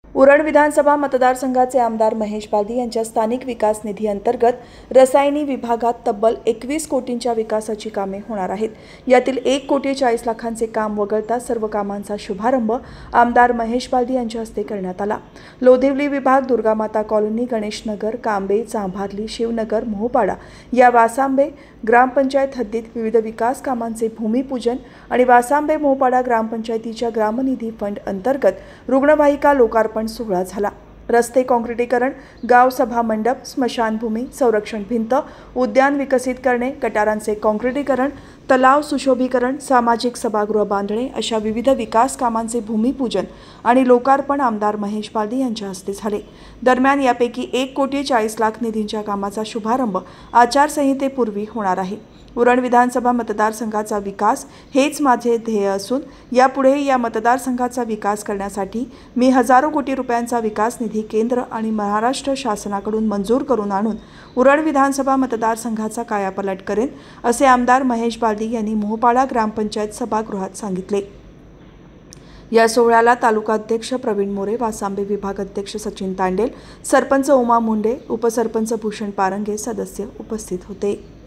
उरण विधानसभा मतदारसंघाचे आमदार महेश बालदी यांच्या स्थानिक विकास निधी अंतर्गत रसायनी विभागात तब्बल 21 कोटींच्या विकासाची कामे होणार आहेत। यातील 1,40,00,000 काम वगळता सर्व कामांचा शुभारंभ आमदार महेश बालदी यांच्या हस्ते करण्यात आला। लोधिवली विभाग, दुर्गामाता कॉलनी, गणेशनगर, कांबे, चांभारली, शिवनगर, मोहपाडा या वासांबे ग्रामपंचायत हद्दीत विविध विकास कामांचे भूमिपूजन आणि वासांबे मोहपाडा ग्रामपंचायतीच्या ग्रामनिधी फंड अंतर्गत रुग्णवाहिका लोकार्पण सोहळा झाला। रस्ते काँक्रिटीकरण, गाव सभा मंडप, स्मशानभूमी, संरक्षण भिंत, उद्यान विकसित करणे, गटारांचे काँक्रिटीकरण, तलाव सुशोभीकरण, सामाजिक सभागृह बांधणे अशा विविध विकास कामांचे भूमिपूजन आणि लोकार्पण आमदार महेश बालदी यांच्या हस्ते झाले। दरम्यान यापैकी 1,40,00,000 निधींच्या कामाचा शुभारंभ आचारसंहितेपूर्वी होणार आहे। उरण विधानसभा मतदारसंघाचा विकास हेच माझे ध्येय असून यापुढे या मतदारसंघाचा विकास करण्यासाठी मी हजारो कोटी रुपयांचा विकास निधी केंद्र आणि महाराष्ट्र शासनाकडून मंजूर करून आणून उरण विधानसभा मतदारसंघाचा कायापालट करेन, असे आमदार महेश बालदी यांनी मोहपाडा ग्रामपंचायत सभागृहात सांगितले। या सोहळ्याला तालुका अध्यक्ष प्रवीण मोरे, वासांबे विभाग अध्यक्ष सचिन तांडेल, सरपंच उमा मुंडे, उपसरपंच भूषण पारंगे सदस्य उपस्थित होते।